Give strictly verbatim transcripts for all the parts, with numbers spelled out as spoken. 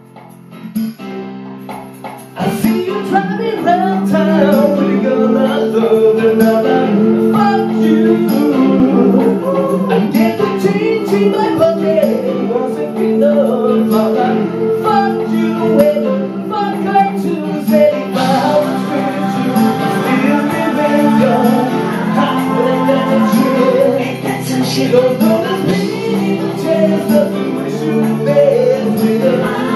I see you driving round town with a girl I love and I fuck you. I get the change in my pocket, wasn't enough. I fuck you and fuck her too. Say if I was with you, still remember how that shit. That's some shit. Don't know there's been a chance of you wish you best with her.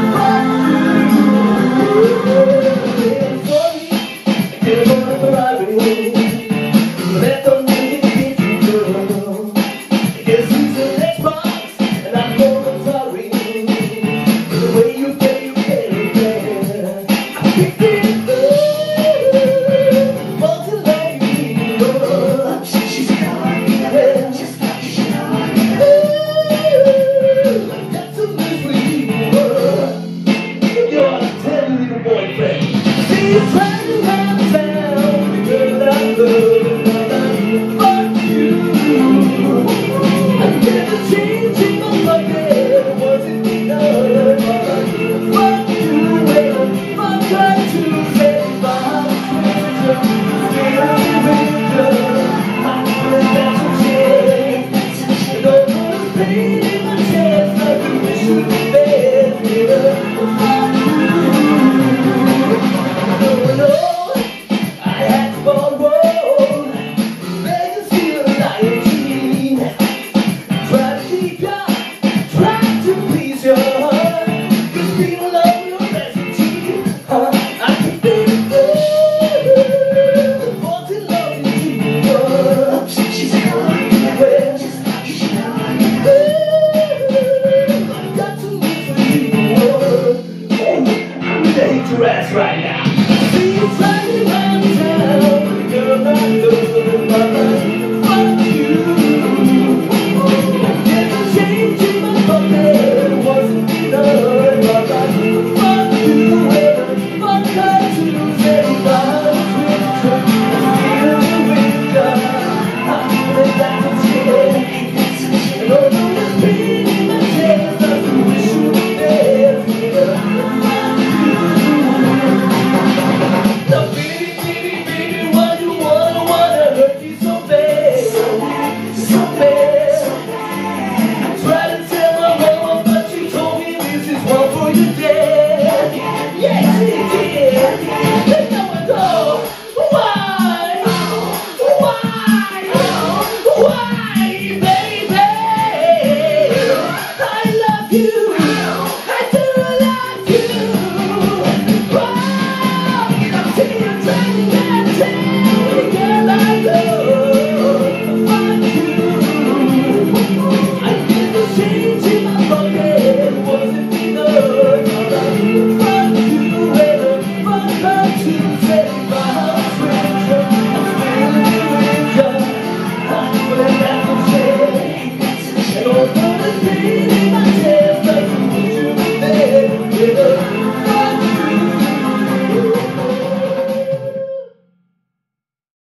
That's right.